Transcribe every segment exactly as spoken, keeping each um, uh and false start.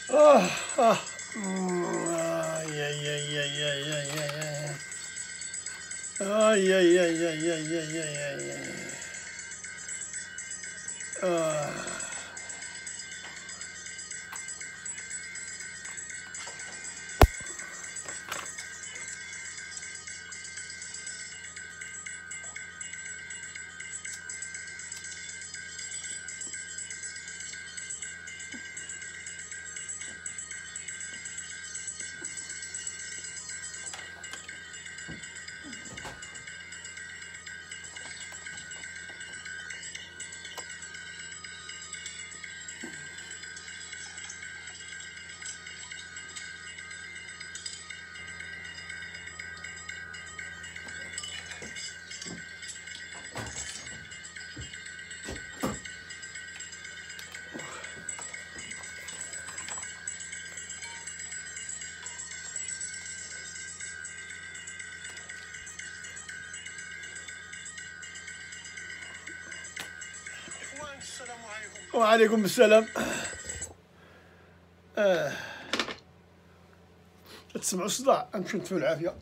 آه آه آي آي آي آي آي آي آي آي آي آي آي آي آي آي آه. وعليكم السلام. آه. تسمعوا الصداع، نمشيو نتفوا العافية.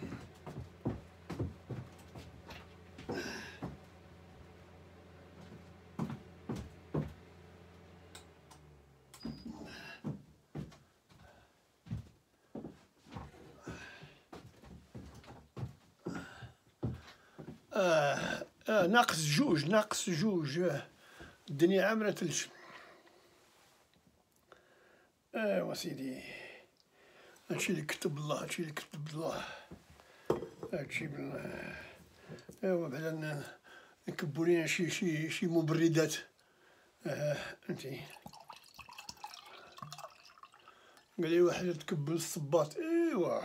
آه. آه. ناقص جوج ناقص جوج. آه. الدنيا عامرة تلج. ايوا سيدي، هادشي اللي كتب الله، هادشي اللي كتب الله، هادشي بالله. ايوا بعدا نكبو لينا شي شي شي مبردات. اه فهمتي، قال لي واحد تكبل الصباط. ايوا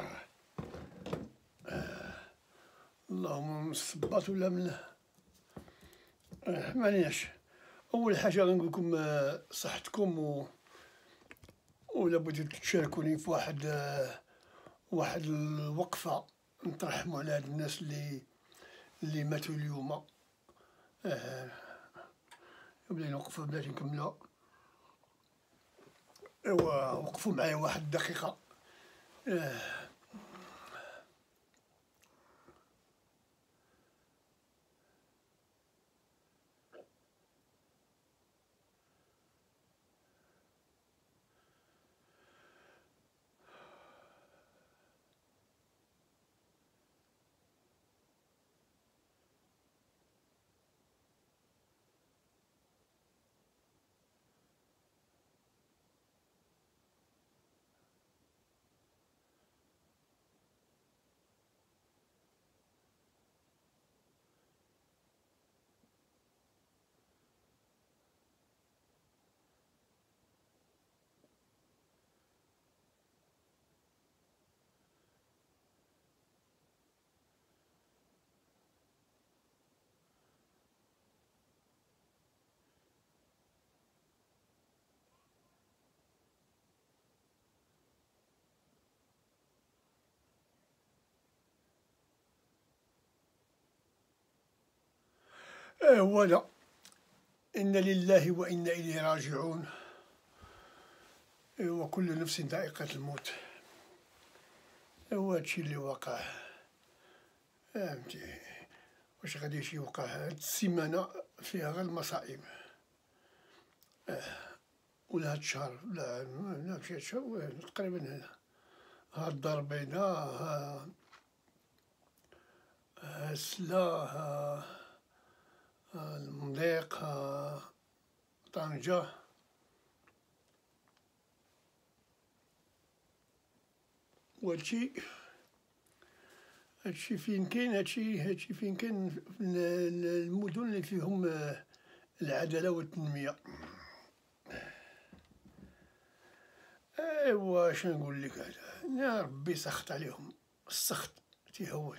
آه. اللهم من الصباط ولا من اه معناش. اول حاجه غنقول لكم آه صحتكم، و ولا بغيتو تشاركوني في واحد آه واحد الوقفه نترحموا على هاد الناس اللي اللي ماتوا اليوم. اه بلاتي نوقفوا بلاتي نكملوا. ايوا وقفوا معايا واحد دقيقه. اه ايوا لا، إنا لله وإنا إليه راجعون. ايوا كل نفس ذائقة الموت. ايوا هادشي اللي وقع، فهمتي. واش غادي شي يوقع هاد السيمانة فيها غير المصائب. اه ولا هاد الشهر، لا لا مشي هاد الشهر تقريبا هنا. ها الدار البيضاء، ها ها السلا، ها ها المضيق، ها طنجة. وهادشي هادشي فين كاين، هادشي هادشي فين كاين في المدن اللي فيهم العدالة والتنمية. ايوا اش نقول لك، هذا يا ربي سخط عليهم، السخط تيهون.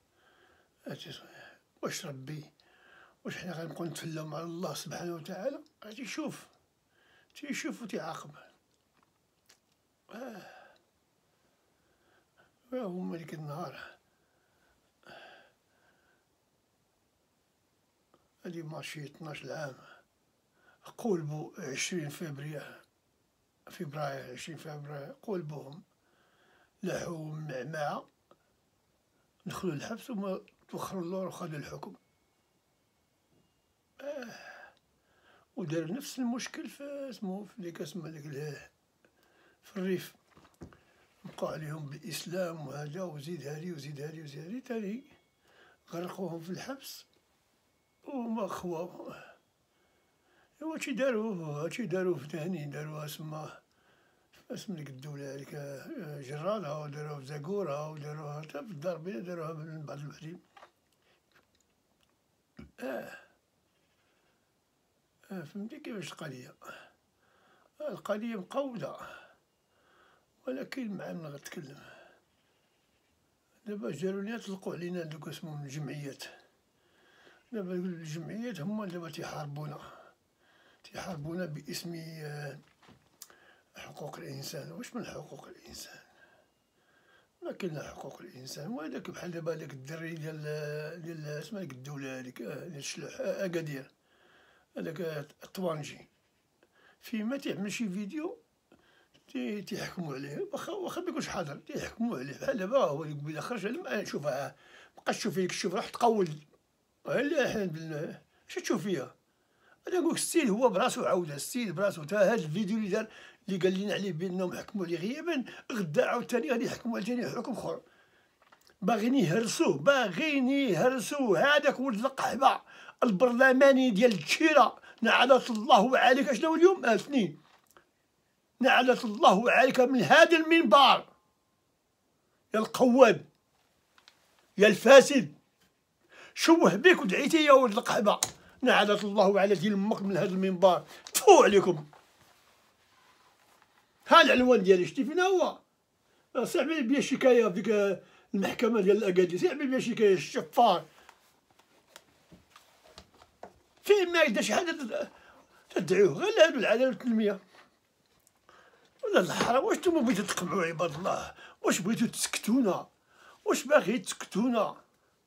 واش ربي، واش حنا غنبقاو نتفلاو مع الله سبحانه وتعالى؟ راه تيشوف تيشوف وتيعاقب. اه هما ديك النهار، هادي ماشي اثناش عام، قولبو عشرين فبراير فبراير عشرين فبراير قول بوهم لاحوا معمعة دخلوا الحبس وما توخروا اللور وخذوا الحكم. آه. ودار نفس المشكل في اسمه في ديك اسمها ديك في الريف، بقوا عليهم بالإسلام وهذا وزيد هادي وزيد هادي وزيد هادي تاني غرقوهم في الحبس وما خواو. إوا هادشي داروه هادشي داروه في تاني داروها سما اسم ديك الدولة هاذيك جرادة وداروها في زاكورة وداروها حتى في الدار البيضاء داروها من بعض الوحدين. آه. آه فهمتي كيفاش القضية؟ القضية مقودة ولكن مع من غتكلم. دابا جاروني طلقوا علينا دوك اسمهم الجمعيات، دابا الجمعيات هما دابا تيحاربونا تيحاربونا باسم حقوق الإنسان. واش من حقوق الإنسان؟ ما كاين حقوق الإنسان. وهذاك بحال دابا هذاك الدري ديال ديال اسمها ديك الدولة هاذيك ديال الشلوح أكادير، هذاك الطوانجي فيما تيعمل شي فيديو تيحكموا عليه، واخا واخا ميكونش حاضر تيحكموا عليه. بحال دابا هو قبيله خرج شوف مابقاش تشوف فيك الشوف راح تقول لا احنا اش تشوف فيها. انا نقولك السيد هو براسو عاودها السيد براسو تا هاد الفيديو اللي دار اللي قال لنا عليه بانهم حكموا عليه غيابا غدا عاوتاني غادي يحكموا عليه ثاني حكم اخر. باغيين يهرسوه باغيين يهرسوه هذاك ولد القحبه البرلماني ديال التشيره نعلة الله عليك. شنو اليوم اثنين نعلة الله عليك من هذا المنبر يا القواد يا الفاسد. شوه بك ودعيتي يا ولد القحبه نعلة الله على دين امك من هذا المنبر. تفو عليكم. ها العنوان ديالي شتي فين هو؟ سيعمل بيا شكايه في ديك المحكمه ديال الاكادير، سيعمل بيا شكايه الشفار فين ما يدير شي حاجه تدعوه غير هادو العداله والتنميه. ولا الحرام واش نتوما بغيتو تقمعوا عباد الله؟ واش بغيتو تسكتونا؟ واش باغي تسكتونا؟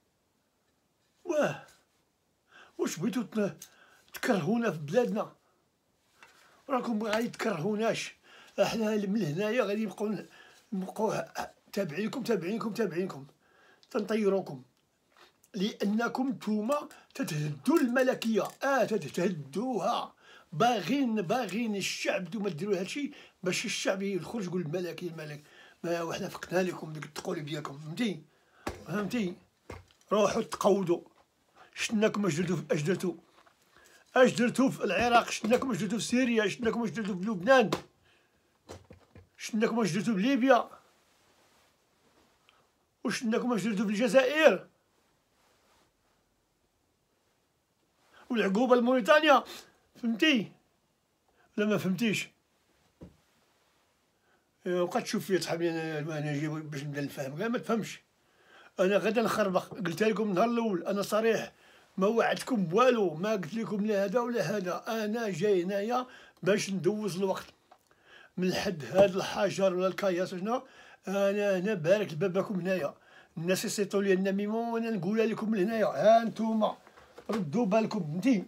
واه واش بغيتو تكرهونا في بلادنا؟ راكم غادي تكرهوناش. احنا من هنايا غادي نبقاو نبقاو تابعينكم تابعينكم تابعينكم تنطيروكم لانكم نتوما تتهدوا الملكيه. اه تتهدوها. باغين باغين الشعب نتوما ديروا هادشي باش الشعب يخرج يقول الملكي الملك. ما وحنا فقنا لكم ديك التقول ديالكم. فهمتي فهمتي؟ روحوا تقودوا. شناكم اش درتو اش درتو اش درتو في العراق، شناكم اش درتو في سوريا، شناكم اش درتو في لبنان، شناكم اش درتو في ليبيا، وشناكم اش درتو في الجزائر والعقوبه لموريتانيا. فهمتي ولا ما فهمتيش؟ بقات تشوف فيا صحابي انا انا نجي باش نبدا نفهم كاع ما تفهمش. انا غدا نخربق. قلتها لكم النهار الاول انا صريح ما وعدتكم بوالو، ما قلت لكم لا هذا ولا هذا. انا جاي هنايا باش ندوز الوقت من حد هذا الحجر ولا الكياس شنو. انا هنا بارك لباباكم هنايا. الناس يصيطوا لي النميمه وانا نقولها لكم من هنايا. ها انتوما ردوا بالكم. فهمتي؟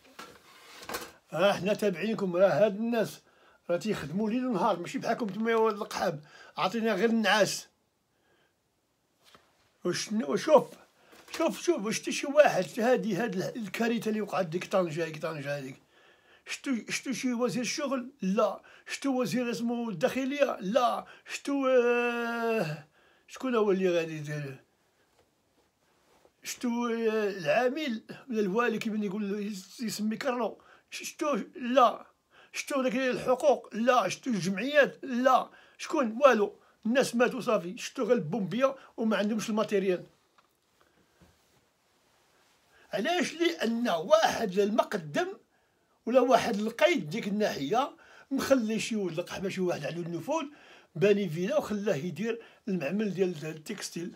ها حنا تابعينكم. راه هاد الناس راه تيخدموا ليل ونهار ماشي بحالكم نتوما يا ولد القحاب عطينا غير النعاس. وشنو شوف شوف شوف شتي شي واحد هادي هاد الكارثه اللي وقعت ديك طنجه ديك طنجه هاديك. شتو شتو شي وزير الشغل؟ لا. شتو وزير اسمه الداخليه؟ لا. شتو آه شكون هو اللي غادي يدير؟ شتو آه العامل ولا الوالي كيما يقول يسمي كارلو؟ شتو؟ لا. شتو داك الحقوق؟ لا. شتو الجمعيات؟ لا. شكون؟ والو. الناس ماتوا صافي. شتو غير البومبيه وما عندهمش الماتيريال. علاش؟ لان واحد المقدم ولا واحد القيد ديك الناحيه مخلي شي ولد القحبه شي واحد عنده النفوذ باني فيلا وخلاه يدير المعمل ديال التكستيل.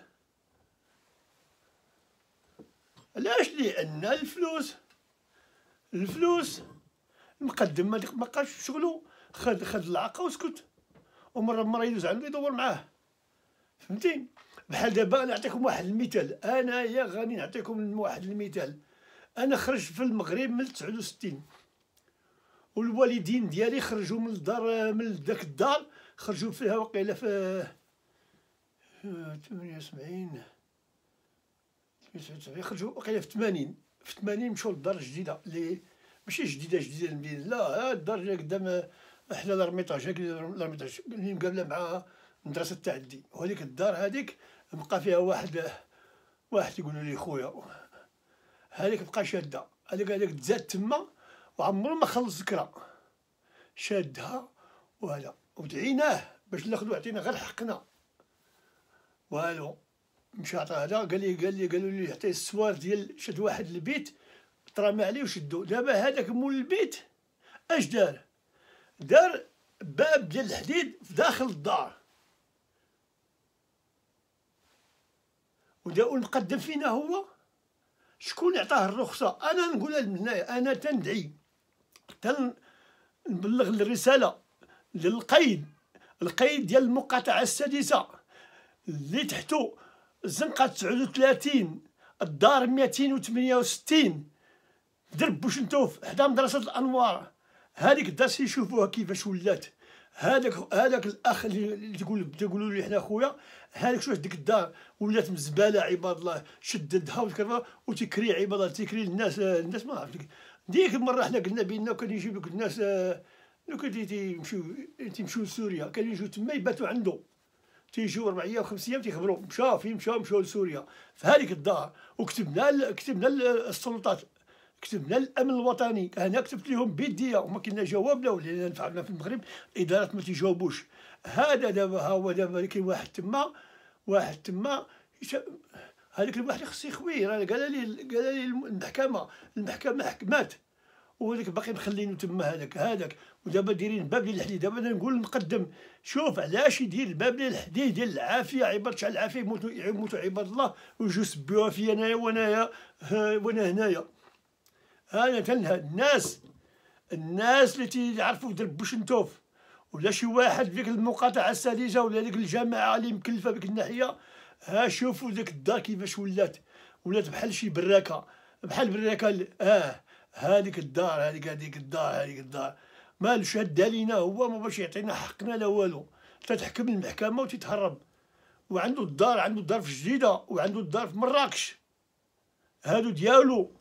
علاش؟ لان الفلوس الفلوس المقدم ما بقاش في شغلو، خد خد العاقه وسكت، ومره مره يدوز عنده يدور معاه. فهمتي؟ بحال دابا نعطيكم واحد المثال. انايا غادي نعطيكم واحد المثال. انا خرجت في المغرب من تسعة وستين والوالدين ديالي خرجوا من الدار، من داك الدار خرجوا فيها وقيله في ثمانية وسبعين خرجوا وقيله في ثمانين في ثمانين مشاو للدار الجديده اللي ماشي جديده جديده المدينه، لا الدار اللي قدام حدا لرميطاج، هاك لرميطاج اللي مقابله مع مدرسه التعدي. وهذيك الدار هذيك بقى فيها واحد واحد يقولوا لي خويا، هذيك بقى شاده، هذيك هذيك تزاد تما وعمرو ما خلص ذكرى، شادها وهذا ودعيناه باش ناخذو عطينا غير حقنا والو. مشى عطاه هذا قال لي قال لي قالوا لي حتى السوار ديال شد واحد البيت ترمى عليه وشدو. دابا هذاك مول البيت اش دار؟ دار باب ديال الحديد في داخل الدار، ودا المقدم فينا هو شكون عطاه الرخصه؟ انا نقولها من هنايا، انا تندعي تنبلغ الرساله للقيد، القيد ديال المقاطعه السادسه اللي تحتو الزنقه تسعة وثلاثين الدار مئتين وثمانية وستين درب بوشنتوف حدا مدرسه الانوار. هذيك الدار سيشوفوها كيفاش ولات. هذاك هذاك الاخ اللي تقول تقولوا لي حنا خويا، هذاك شوف ديك الدار ولات مزباله عباد الله، شددها وتكرفها وتكري عباد الله، تكري الناس الناس ما عرفت. ديك المره حنا قلنا بينا وكان يجيب لك الناس لو كان تيمشيو تيمشيو لسوريا كانوا يجيو تما يباتوا عنده، تيجيو أربعة وخمس ايام تيخبروا مشاو فين مشاو مشاو لسوريا في هذيك الدار. وكتبنا كتبنا السلطات، كتبنا الامن الوطني، انا كتبت لهم بيديا وما كنا جوابنا ولا نفعلنا في المغرب الادارات ما تيجاوبوش. هذا دابا ها هو دابا كاين واحد تما واحد تما هذاك الواحد خصو يخوي، راه قال لي قال لي المحكمه المحكمه حكمات وهذاك باقي مخلينو تما هذاك هذاك ودابا دايرين باب ديال الحديد. دابا انا نقول المقدم شوف علاش يدير الباب ديال الحديد ديال العافيه، عباد شحال العافيه يموتوا يموتوا عباد الله ويجوا يسبوها فيا انايا وانايا وانا هنايا. انا تنهى الناس الناس اللي تيعرفوا درب بوشنتوف ولا شي واحد في ديك المقاطعه السادسه ولا ديك الجماعه اللي مكلفه بك الناحيه، ها شوفوا ديك الدار كيفاش ولات، ولات بحال شي براكه بحال براكه. اه هذيك الدار هذيك هذيك الدار هذيك الدار مالو شاد علينا هو ما باش يعطينا حقنا لا والو، تتحكم المحكمه وتتهرب. وعنده الدار عنده الدار في جديده وعنده الدار في مراكش، هادو ديالو.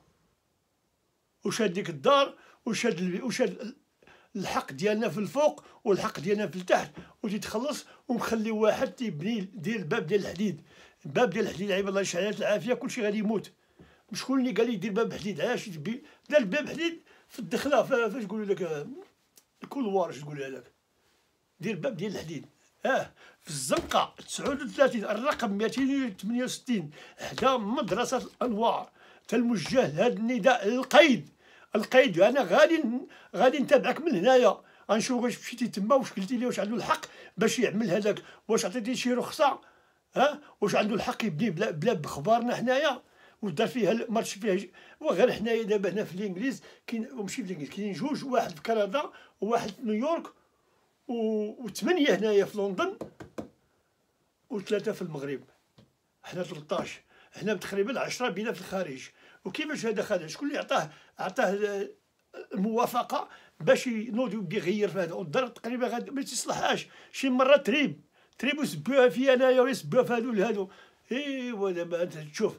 وشاد ديك الدار وشاد وشاد الحق ديالنا في الفوق والحق ديالنا في التحت وتيتخلص ومخلي واحد تيبني دير الباب ديال الحديد. الباب ديال الحديد عيب الله شحال العافيه كلشي غادي يموت. شكون اللي قال لي دير باب حديد؟ علاش تبي دار الباب حديد في الدخله فاش يقولوا لك الكولوار، اش تقول هذاك دير الباب ديال الحديد. اه في الزنقه تسعة وثلاثين الرقم مئتين وثمانية وستين حدا مدرسه الانوار. تلموجه لهذا النداء للقيد، القيد انا غادي غادي نتابعك من هنايا غنشوف واش مشيتي تما واش قلتي لي واش عنده الحق باش يعمل هذاك، واش عطيتي شي رخصه، ها واش عنده الحق يبني بلا بلا بخبارنا حنايا ودار فيها مارش فيها. وغير حنايا دابا هنا في الانجليز كاين وماشي في الانجليز كاين جوج، واحد في كندا وواحد في نيويورك وثمانيه هنايا في لندن وثلاثه في المغرب. حنا ثلاثطاش، حنا تقريبا عشرة بينا في الخارج. وكيفاش هذا خدها؟ شكون اللي عطاه عطاه الموافقه باش ينوض يغير في هذا؟ والدار تقريبا غاد ما تصلحهاش، شي مره تريب تريب ويسبوها فيا انايا ويسبوها في هادو لهادو. ايوا دابا انت تشوف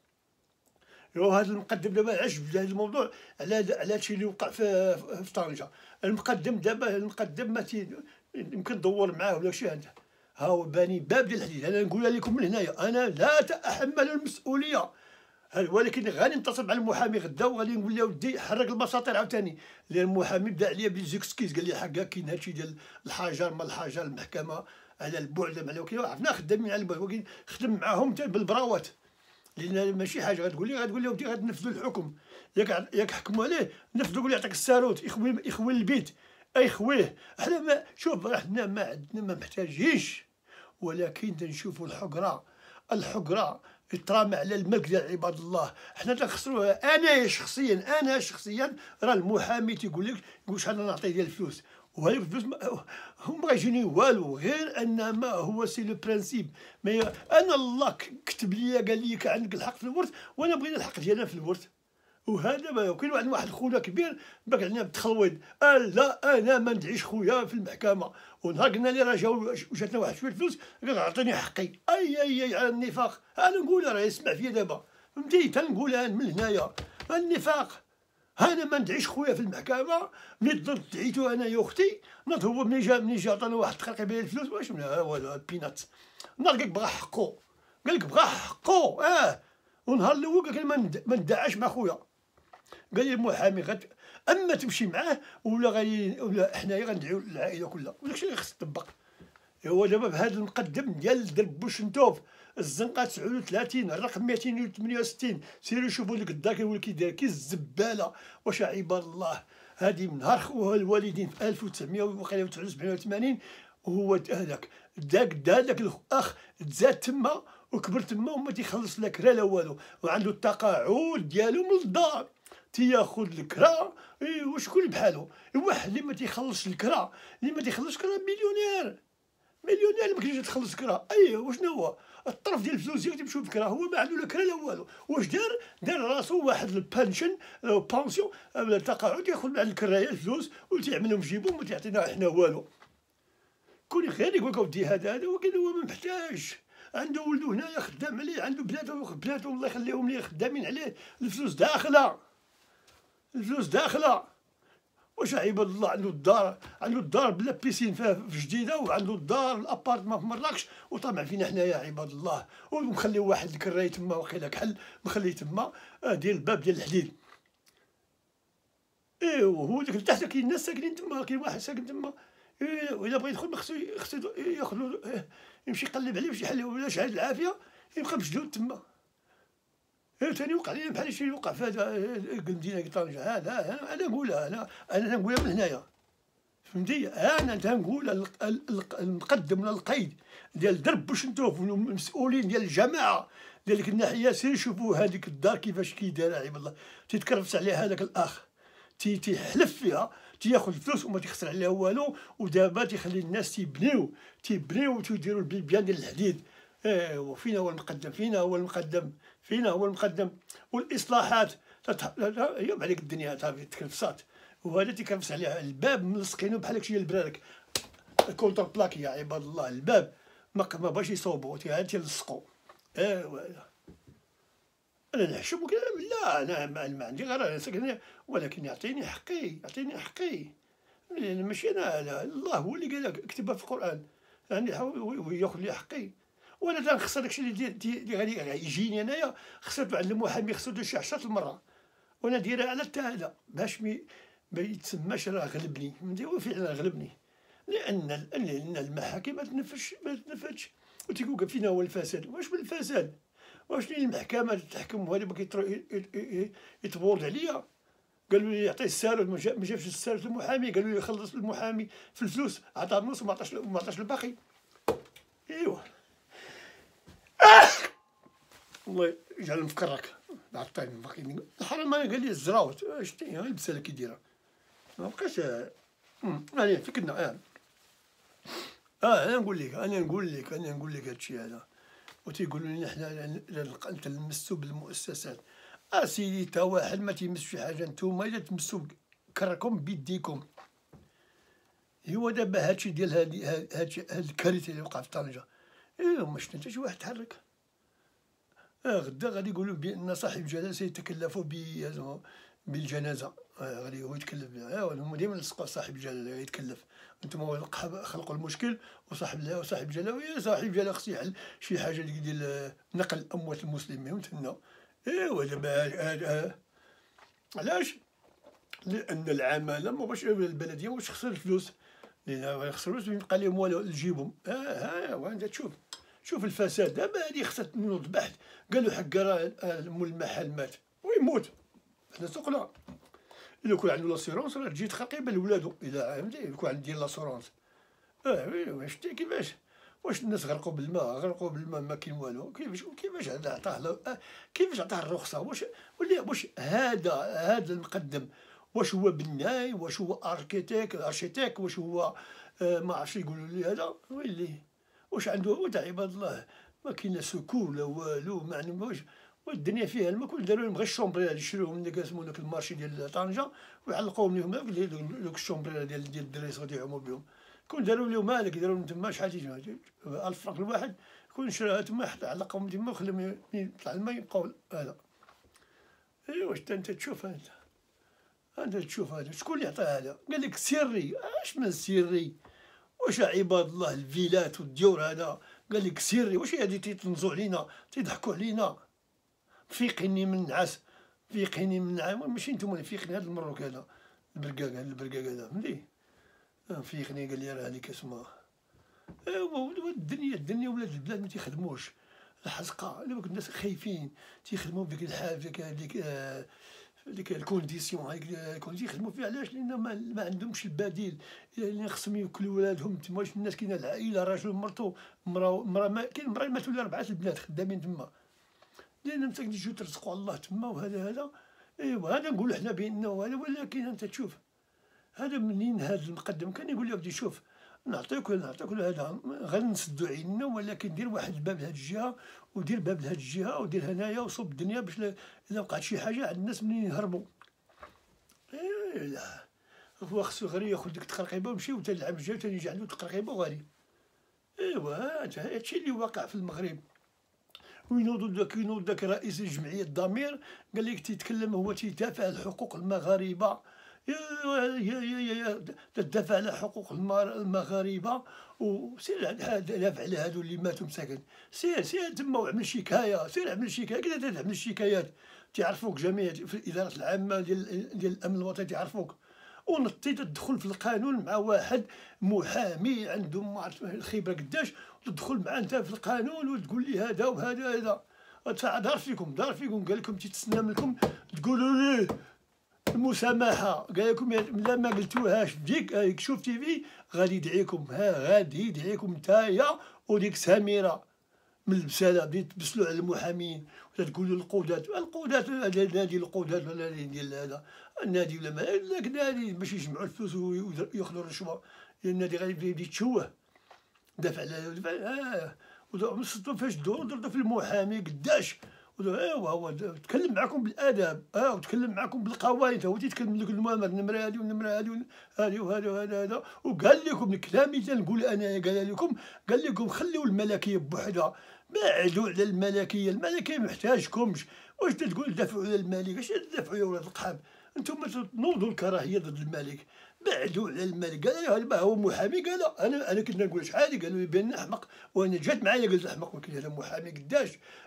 هذا المقدم دابا علاش بدا هذا الموضوع على على هادشي اللي وقع في في طنجه. المقدم دابا المقدم ما يمكن تدور معاه ولا شي هذا ها هو باني باب ديال الحديد. انا نقولها لكم من هنايا انا لا اتحمل المسؤوليه، ولكن غادي نتصل مع المحامي غدا وغادي نقول له ودي حرك البساطير عاوتاني، لان المحامي بدا عليا بليزكسكيز قال لي حقا كاين هادشي ديال الحجر ما الحجر المحكمه على البعد على وكيل عرفنا خدامين على البعد، ولكن خدم معاهم بالبراوات لان ماشي حاجه غتقول لي غتقول لي ودي غتنفذوا الحكم ياك ياك حكموا عليه نفذوا قول يعطيك الساروت يخوي يخوي البيت اي خويه. حنا ما شوف حنا ما عندنا ما محتاجينش، ولكن تنشوفوا الحقره الحقره يترامى على الملك ديال عباد الله. حنا تنخسروها. انا شخصيا انا شخصيا راه المحامي تيقول لك يقول شحال نعطيه ديال الفلوس وهذيك الفلوس هم ما يجيني والو غير ان ما هو سي لو برانسيب. ما انا الله كتب لي قال لي عندك الحق في الورث وانا بغيت الحق ديالنا في الورث وهذا ما كاين واحد واحد خونا كبير باك علينا بالتخلويض، قال لا انا ما ندعيش خويا في المحكمه، ونهار قلنا ليه راه جاو جاتنا واحد شويه فلوس قال عطيني حقي. اي اي اي على النفاق، انا نقولها راه يسمع فيا دابا فهمتي، تنقولها من هنايا النفاق. انا ما ندعيش خويا في المحكمه، ملي ضربت دعيتو انا يا اختي، ناض هو ملي جا ملي جا عطانا واحد التقرير بين الفلوس واش من والو البينات، ناض قالك بغا حقو، قالك بغا حقو اه. ونهار الاول قالك ما ندعاش مع خويا، قال لي المحامي غد اما تمشي معاه ولا غادي ولا حنايا غندعيو العائله كلها، وداكشي اللي خص يطبق. هو دابا بهذا المقدم ديال درب بوشنتوف الزنقه تسعة وثلاثين الرقم مئتين وثمانية وستين، سيروا شوفوا ديك الدار كيقول كي داير كي الزباله. واش عباد الله هذه من نهار خوها الوالدين في ألف وتسعمائة وسبعة وثمانين، وهو هذاك داك داك الاخ تزاد تما وكبر تما وما تيخلص لا كرا لا والو، وعنده التقاعد ديالو من الدار تياخذ الكرا. اي وشكون بحالو واحد اللي ما تيخلصش الكرا، اللي ما تيخلصش كرا مليونير، مليونير اللي ما كاينش تخلص كرا. اي وشنو هو الطرف ديال الفلوس ديالك تمشيو بكرا، هو ما عنده لا كرا لا والو. واش دار؟ دار راسو واحد البانشن او بانسيون ولا تقاعد ياخذ مع الكرايه الفلوس وتيعملهم في جيبو وما تعطينا حنا والو. كوني غير يقول لك اودي هذا هذا ولكن هو ما محتاج، عنده ولدو هنايا خدام عليه، عنده بناته بناته الله يخليهم ليه خدامين عليه، الفلوس داخله الفلوس داخله. واش عباد الله عنده الدار عنده الدار بلا بيسين في جديده، وعنده الدار الابارتمون في مراكش وطمع فينا حنايا عباد الله، ومخلي واحد الكراي تما واقيلا كحل مخليه تما ديال الباب ديال الحديد. ايوا هو داك لتحت كاين ناس ساكنين تما، كاين واحد ساكن تما، الا بغى يدخل خصو خصو ياخذ يمشي يقلب عليه باش يحل، ولا شحال العافيه يبقى مشدود تما. ثاني وقع لي بحال شي وقع في هذا المدينه طنجه. هذا انا نقولها، انا انا نقولها من هنايا فهمتي. انا تنقول المقدم ولا القيد ديال درب بوشنتوف والمسؤولين ديال الجماعه ديال ديك الناحيه، سير شوفوا هذيك الدار كيفاش كي دايره عباد الله، تيتكرفس عليها هذاك الاخ، تي تيحلف فيها، تياخذ الفلوس وما تيخسر عليها والو. ودابا تيخلي الناس تيبنيو تيبنيو وتيديروا البيبيان ديال الحديد. ايوا فينا هو المقدم، فينا هو المقدم، فينا هو المقدم. والاصلاحات يوم عليك الدنيا صافي تكرفصات، وهذا تيكرفس عليها الباب ملصقينو بحال داكشي البرارك كونتر بلاك يا عباد الله. الباب ما ما باش يصوبوا تي تيلصقوا. ايوا انا نحشم وكلام لا، انا ما عندي غير انا ساكن، ولكن يعطيني حقي يعطيني حقي. ماشي انا، لا الله هو اللي قال لك اكتبها في القران يعني وياخذ لي حقي. وانا تنخسر داكشي اللي غادي يجيني انايا، خسرت عند المحامي خسرت شي عشرة المره، وانا دايرها على حتى هذا باش مي ما يتسماش راه غلبني فهمتي. وفعلا غلبني، لان لان المحاكم ما تنفذش ما تنفذش وتيقول فينا هو الفساد. واش بالفساد؟ واش المحكمه تحكم وهذا باقي يتبورد عليا؟ قالوا لي يعطيه السارد ما جابش السارد المحامي، قالوا لي يخلص المحامي في الفلوس، عطاه النص وما عطاش ما عطاش الباقي. ايوا الله يجعل مفكرك عطاني باقي الحرام. قال لي الزراوت شتي البسه كي دايره ما بقاش. انا فكرنا اه اه انا نقول لك انا نقول لك انا نقول لك هادشي هذا. وتيقولوا لنا حنا تلمسوا بالمؤسسات. اسيدي تا واحد ما تيمس شي حاجه، نتوما الا تمسوا كركم بيديكم. هو دابا هادشي ديال هادي هادشي هاد الكارثه اللي وقع في طنجه، ايه ما شفنا حتى شي واحد تحرك. آه غدا غادي يقولوا بان صاحب الجلاله سيتكلف بالجنازه، آه غادي هو يتكلف بها. آه هما ديما لصقوا صاحب الجلاله يتكلف. انتم خلقوا المشكل وصاحب وصاحب الجلاله صاحب الجلاله خصو يحل شي حاجه اللي ديال نقل اموات المسلمين وتهنا. ايوا دابا علاش؟ لان العماله ما باش البلديه واش خسر الفلوس، لان خسر الفلوس يبقى لهم والو لجيبهم. ها ها وانت تشوف شوف الفساد. دابا هادي خصها تنوض بحث، قالوا حق راه مول المحل مات ويموت، حنا سوقنا. الا كون عنده لاسيرونس راه تجي تخلقي لولادو، الا فهمتي يكون عندي لاسيرونس. اه وي شتي كيفاش واش الناس غرقوا بالماء غرقوا بالماء ما كاين والو. كيفاش كيفاش عطاه كيفاش عطاه الرخصه؟ واش ولا واش هذا هذا المقدم واش هو بناي؟ واش هو اركيتيك ارشيتيك؟ واش هو آه ما عرفتش يقولوا لي هذا ويلي واش عنده تاع عباد الله؟ ما كاين لا سكون لا والو، ما واش والدنيا فيها الماء. كون داروا لهم غير الشومبرير اللي شروهم من داك اسمو داك المارشي ديال طنجة ويعلقوهم لهم دوك الشومبرير ديال ديال الدراري غادي يعوموا بهم. كون داروا لهم هذاك داروا لهم تما شحال تيجي ألف فرنك الواحد، كون شراها تما حتى علقهم تما وخلاهم يطلع الماء يبقاو هذا. ايوا حتى انت تشوف انت انت تشوف هذا شكون اللي عطاه هذا؟ قال لك سري. اش من سري؟ واش عباد الله الفيلات والديور هذا قال لك سري؟ واش هادي تيطنزوا علينا تيضحكوا علينا؟ فيقيني من نعاس فيقيني من نعاس ماشي نتوما اللي فيقني هذا المروك هذا البرقاق هذا البرقاق هذا فهمتي؟ فيقني قال لي راه هذيك اسمها. ايوا الدنيا الدنيا ولاد البلاد ما تيخدموش الحزقه. دابا الناس خايفين تيخدموا بديك الحال ديك ديك آه ديك الكونديسيون هذيك الكونديسيون يخدموا فيها. علاش؟ لان ما, ما عندهمش البديل. يعني خصهم ياكلوا ولادهم تما. واش الناس كاينه العائله راجل ومرته مرا مرا ما كاين مرا ماتوا لها اربعه البنات خدامين تما لان مساكن يجيو ترزقوا الله تما. وهذا هذا ايوا هذا نقولوا حنا بانه هذا. ولكن انت تشوف هذا منين هذا المقدم كان يقول لي ودي شوف نعطيك نعطيك هذا غير نسدو عيننا، ولكن دير واحد الباب لهاد الجهه ودير باب لهاد الجهه ودير هنايا وصوب الدنيا باش اذا وقعت شي حاجه عند الناس منين يهربوا. ايه لا هو خصو غير ياخذ ديك التقرقيبه ويمشي وتا العام الجاي تاني يجي عنده تقرقيبه وغادي. ايوا هادشي اللي واقع في المغرب. وينوضوا داك ينوض داك رئيس جمعيه الضمير قال لك تيتكلم هو تيدافع على حقوق المغاربه. يا يا يا يا تدافع على حقوق المغاربه وسير دافع على هادو اللي ماتوا مساكن. سير سير تما وعمل شكايه. سير عمل شكايه كذا تعمل شكايات تعرفوك جميع في الاداره العامه ديال ديال الامن الوطني تعرفوك. ونطي تدخل في القانون مع واحد محامي عنده ما عرفت الخبره قداش تدخل معاه انت في القانون وتقول لي هذا وهذا هذا. دار فيكم دار فيكم قال لكم تيتسنى منكم تقولوا ليه المسامحه. قال لكم لا ما قلتوهاش ديك هاك شوف تيفي غادي يدعيكم. ها غادي يدعيكم نتايا وديك سميره من البساله بديت تبسلوا على المحامين ولا تقولوا القودات القودات نادي القودات ولا ديال هذا النادي ولا ما ذاك نادي باش يجمعوا الفلوس وياخذوا الرشوه. النادي غادي يبدا يتشوه. دافع على دافع اه وصلتوا فاش دور درتو في المحامي قداش. ايوا هو تكلم معكم بالاداب اه وتكلم معكم بالقواعد. هو تيتكلم لك المؤامر النمره هذه والنمره هذه هذه وهذا وهذا هذا. وقال لكم الكلام اللي تنقول انا قال لكم قال لكم خليوا الملكيه بوحدها. بعدوا على الملكيه. الملكيه محتاجكمش. واش تقول دافعوا على الملك؟ اش تدافعوا يا ولاد القحاب؟ انتم تنوضوا الكراهيه ضد الملك. بعدوا على الملك. قال له هو محامي. قال انا انا كنت نقول شحال قالوا لي بان احمق وانا جات معايا قلت احمق. ولكن هذا محامي قداش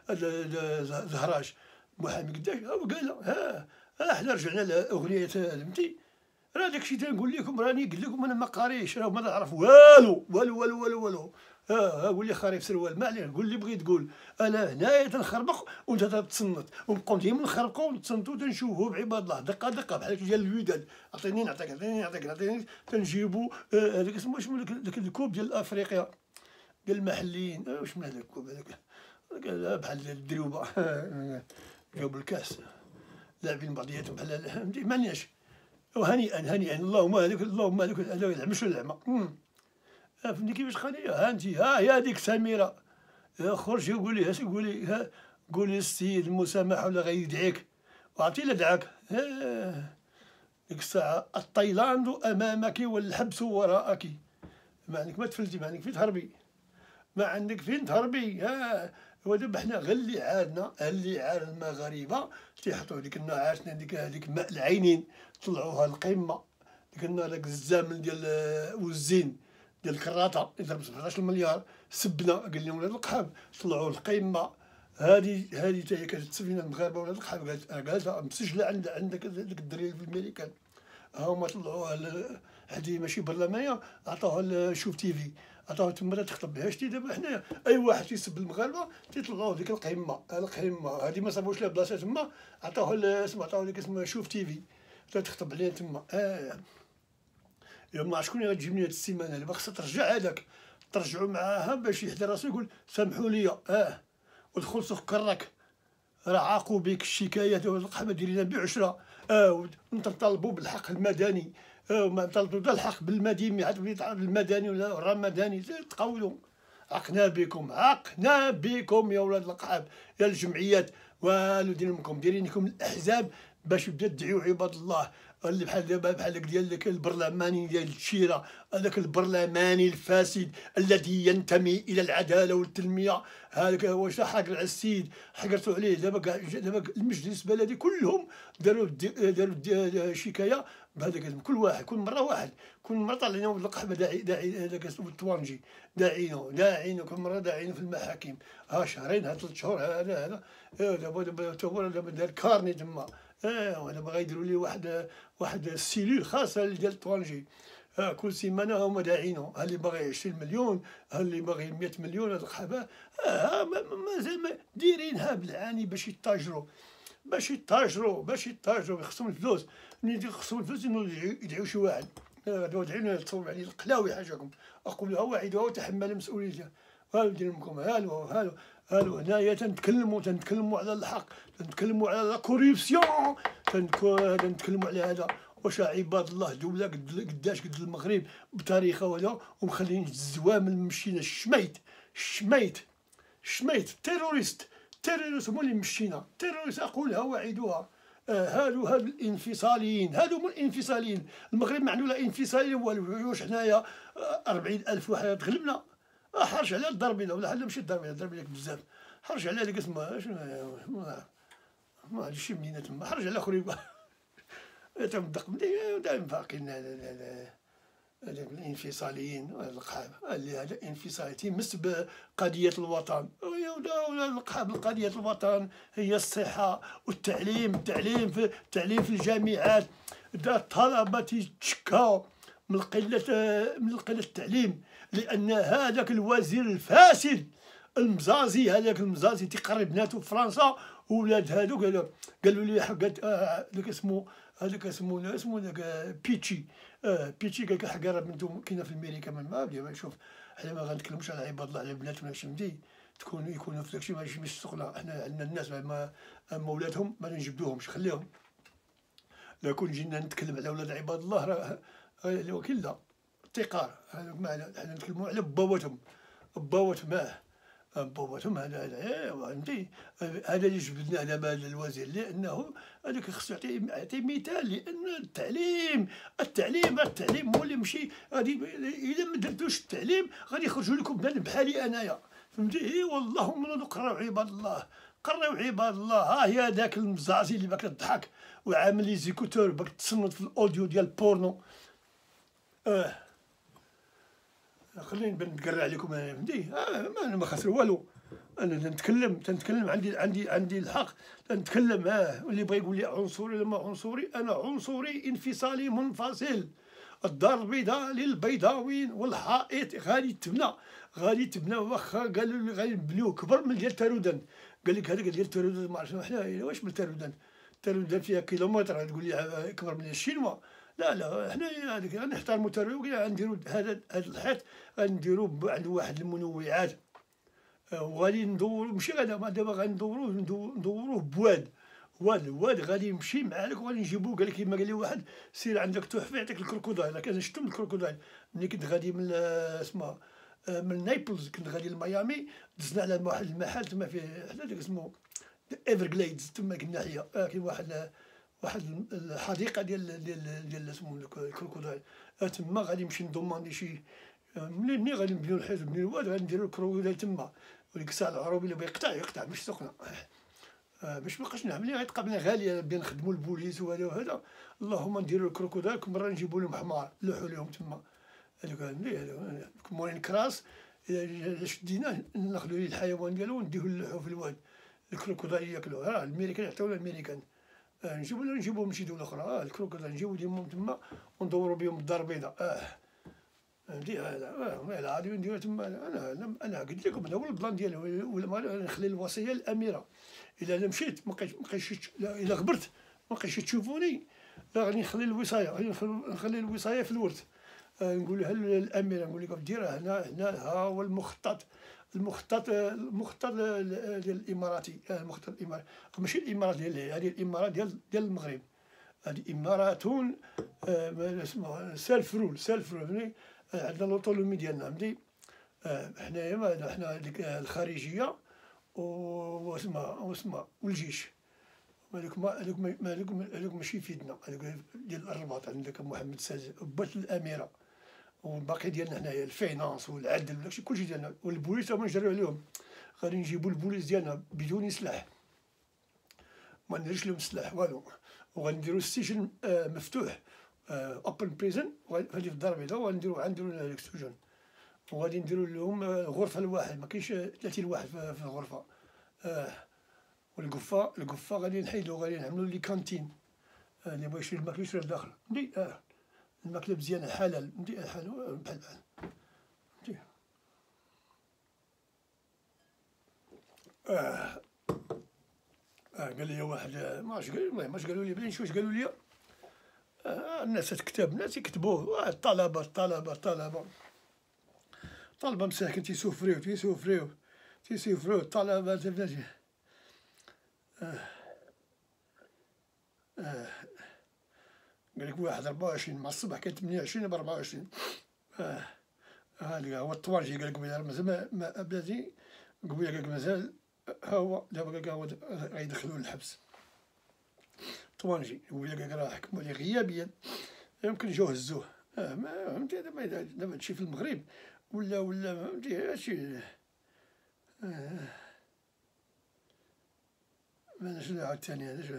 زهراج محامي قداش. هو قال ها ها حنا رجعنا لاغنيه فهمتي. راه داكشي تنقول لكم راني قلت لكم انا ما قاريش راه ما نعرف والو والو والو والو والو. ها ها قول لي خاري في سروال ما عليه. قول اللي بغيت تقول. انا هنايا تنخربق وانت تتصنت ونبقاو ديما نخربقوا ونتصنتوا تنشوفوا بعباد الله دقه دقه بحال ديال الوداد. عطيني نعطيك عطيني نعطيك عطيني تنجيبوا هذاك آه اسمه شنو داك الكوب ديال افريقيا ديال المحليين. آه واش من هذاك الكوب هذاك بحال ديال الدروبه جاوب الكاس لاعبين بعضياتهم بحال فهمتي مانيش. وهنيئا هنيئا اللهم هذيك اللهم هذيك العمش والعمى. فهمتي كيفاش خليه. ها انت ها هي هذيك سميره خرجي وقولي اش قولي ها قولي السيد المسامحه ولا غيدعيك. وعرفتي لا دعاك ديك الساعه التايلاند امامك والحبس وراءك. ما عندك ما تفلتي ما عندك فين تهربي ما عندك فين تهربي. ها ودابا حنا غير اللي عادنا اللي عاد المغاربه تيحطوا ديك النعاشنا ديك هذيك ماء العينين طلعوها القمه. ديك النهار داك الزامل ديال والزين ديال الكراطه يضرب سبعطاش مليار سبنا قال لهم ولاد القحاب طلعوا القمه. هذه هذه حتى هي كتسفينا المغاربه ولاد القحاب قالت قالتها مسجله عند عندك ديك الدريه في الميريكان. ها هما طلعوها هذه ماشي برلمانيه عطاوها شوف تيفي عطاوها تما تخطب بها. شتي دابا حنايا اي واحد تيسب المغاربه تيطلعوا ديك القمه. القمه هذه ما صابوش لها بلاصه تما عطاوها اسمها عطاوها ديك اسمها شوف تيفي تخطب عليها تما. اه يا ما شكون اللي غتجيبني هاد السيمانه دابا خصها ترجع هذاك ترجعوا معاها باش يحضر راسو يقول سامحوا لي اه ودخل سوق كراك راه عاقوا بك الشكايات والقحبه دير لنا بعشره. اه نطالبوا بالحق المدني. اه ما نطالبوا لا الحق بالمدني عاد بالمدني ولا الرمضاني تقولوا. عقنا بكم عقنا بكم يا ولاد القحاب يا الجمعيات والو دير لكم دايرين لكم الاحزاب باش تبدا تدعيو عباد الله اللي بحال دابا بحال داك ديال داك البرلماني ديال الشيره، هذاك البرلماني الفاسد الذي ينتمي الى العداله والتنميه. هذاك واش حاقر على السيد حقرتوا عليه دابا كاع دابا المجلس البلدي كلهم داروا داروا شكايه بهذاك كل واحد كل مره واحد كل مره طالعين واحد القحبه داعي داعي هذاك الطوانجي داعينو داعينو كل مره داعينو في المحاكم. ها شهرين ها ثلاث شهور هذا هذا دابا دابا دابا دار كارني تما. اه دابا غيديروا لي واحد واحد السيلول خاصه ديال الطوانجي. اه كل سيمانه هما داعينو، ها اللي باغي عشرين مليون، ها اللي باغي مية مليون. هاد القحبه اه مازال ما دايرينها بالعاني باش يتاجروا باش يتاجروا باش يتاجروا خصهم الفلوس. ملي خصهم الفلوس يدعيو شي واحد غادي يدعيو تصوب عليه القلاوي حاجاكم اقولها واعدها وتحمل مسؤوليته. هالو دير لكم هالو هالو هالو هنايا تنتكلموا تنتكلموا على الحق، تنتكلموا على لا كوريبسيون، تنتكلموا على هذا. واش عباد الله دوله قداش قد المغرب بتاريخها ولا ومخلين الزوام مشينا الشميت الشميت الشميت تيروريست تيروريست هما اللي مشينا تيروريست اقولها واعدوها. آه هادو هادو الانفصاليين هادو هما الانفصاليين. المغرب ما عنده لا انفصالي والو. واش حنايا أربعين ألف واحد تغلبنا حرج على الضربيله ولا حنا ماشي الضربيله ضربيله بزاف حرج على هذيك اسمها شنو ما ما عرفتش شي مدينه تما حرج على اخرين تمدق دائما باقيين هذاك الانفصاليين القحاب اللي هذا انفصالي تيمس بقضيه الوطن. ولا القحاب قضيه الوطن هي الصحه والتعليم التعليم في التعليم في الجامعات. الطلبه تيتشكاو من قله من قله التعليم لان هذاك الوزير الفاسد المزازي هذاك المزازي تيقرب بناتو في فرنسا وولاد هذوك قالوا لي حقات هذاك اسمه هذاك اسمه اسمه ذاك بيتشي آه بيتشي قال لك حقاره بنتو كاينه في امريكا من ما بدي شوف حنا ما غنتكلموش على عباد الله على بناتنا شمدي تكون يكونوا في داكشي ماشي مش السخله. حنا عندنا الناس ما مولاتهم ما نجبدوهمش خليهم. لا كون جينا نتكلم على ولاد عباد الله راه الوكيل لا احتقار. حنا نتكلموا على باواتهم باواتهم اه باواتهم هذا هذا فهمتي. هذا اللي جبدنا على بال الوزير لانه هذاك خصو يعطي يعطي مثال لان التعليم التعليم التعليم هو اللي مشي غادي اذا ما درتوش التعليم غادي يخرجوا لكم بنادم بحالي انايا فهمتي. اي والله من قراو عباد الله قراو عباد الله. ها هي هذاك المزازي اللي باك تضحك وعامل لي زيكوتور باك تصنت في الاوديو ديال البورنو. اه خليني نقرا عليكم انا فهمتي. آه ما ما خسر والو انا تنتكلم تنتكلم عندي عندي عندي الحق تنتكلم. اه اللي بغى يقول لي عنصري لما عنصري انا عنصري انفصالي منفصل. الدار البيضاء للبيضاويين والحائط غادي تبنى غادي تبنى واخا قالوا لي غادي نبنيوه كبر من ديال تارودان. قال لك هذاك ديال تارودان ما عرفتش حنا واش من تارودان تارودان فيها كيلومتر تقول لي كبر من الشينوا. لا لا حنا هذيك غنحترموا تارودان غنديروا هذا هذا الحيط غنديروا عند واحد المنوعات وغادي ندورو ماشي غادا دابا غندوروه ندوروه بواد واد واد غادي يمشي معاك وغادي نجيبوه. قال لك كيما قال لي واحد سير عندك تحفه يعطيك الكروكودايل. كان شفتو الكروكودايل ملي كنت غادي من اسمها من نابلز كنت غادي لميامي دزنا على واحد المحل تما فيه حدا داك اسمه ايفرغليدز تما ديك الناحيه. كاين واحد واحد الحديقه ديال ديال ديال اسمه الكروكودايل تما غادي نمشي ندوماندي شي ملي ملي غادي نبنيو الحيط نبنيو الواد غادي نديرو الكروكودايل تما. وديك الساعه العروبي اللي بغى يقطع يقطع مش سخنه آه باش مابقاش نعمل ليه غيتقابلنا غاليه بين نخدموا البوليس وهذا وهذا. اللهم نديرو الكروكودايل كل مره نجيبو لهم حمار نلوحو لهم تما هذوك هذوك مورين كراس. اذا شديناه ناخذو ليه الحيوان ديالو ونديوه نلوحو في الواد. الكروكودايل ياكلوه راه الامريكان يعطيونا الامريكان آه نجيبو نجيبو من شي دوله اخرى. آه الكروكودايل نجيبو ديالهم تما وندورو بهم الدار البيضاء. اه فهمتي هذا اه غادي نديرو تما. انا انا انا قلت لكم هذا هو البلان ديالي ولا نخلي الوصيه الاميره. الا انا مشيت ما بقيتش الا غبرت ما بقيتش تشوفوني لا غادي نخلي الوصايه غادي نخلي الوصايه في الورث. آه نقول لها الاميره نقول لكم ديرها هنا هنا ها هو المخطط المخطط المخطط ديال الاماراتي. آه المخطط الاماراتي ماشي الامارات ديال هذه الامارات ديال ديال المغرب. هذه اماراتون آه اسمها سيلف رول سيلف رول. عندنا لوطونومي ديالنا فهمتي. حنايا حنا ديك الخارجيه واسمع واسمع والجيش. هذوك ما هذوك ما هذوك هذوك ماشي في يدنا، هذوك ديال الرباط عندك محمد السادس بات الاميره، والباقي ديالنا هنايا الفينانس والعدل وداكشي كلشي ديالنا، والبوليس هما نجريو عليهم. غادي نجيبو البوليس ديالنا بدون سلاح، ما نديروش لهم السلاح والو، وغنديرو السجن آه مفتوح، اوبن بريزن هادي في الدار البيضاء، وغنديرو غنديرو هذاك السجن، وغادي نديرو لهم غرفه لواحد، ما كاينش ثلاثين واحد في الغرفه. آه والقفه القفه غادي نحيدو، غادي نعملو لي كانتين، اللي بغا يشري الماكله يشري لداخل، فهمتي. اه الماكله مزيانه حلال، فهمتي، حلال بحال بحال، فهمتي. اه اه قال لي واحد، ما عرفتش قال، المهم واش قالوا لي بلي واش قالوا لي. آه الناس تكتب، الناس يكتبوه، الطلبه الطلبه الطلبه طلبه مساكن تيسوفريو تيسوفريو تيسوفريو الطلبه فهمتي. آه آه قال لك واحد ربعة وعشرين مع الصباح كان ثمانية وعشرين ب ربعة وعشرين. اه هذا هو الطوانجي، قال لك مازال ما بلاتي، قبيله قال لك مازال، ها هو دابا قال لك هو غيدخلوه للحبس. طوانجي قبيله قال لك راه حكموا عليه غيابيا، يمكن جاو هزوه. اه ما فهمتي، دابا دابا هادشي في المغرب ولا ولا فهمتي هادشي. اه ما شنو عاوتاني هذا شنو.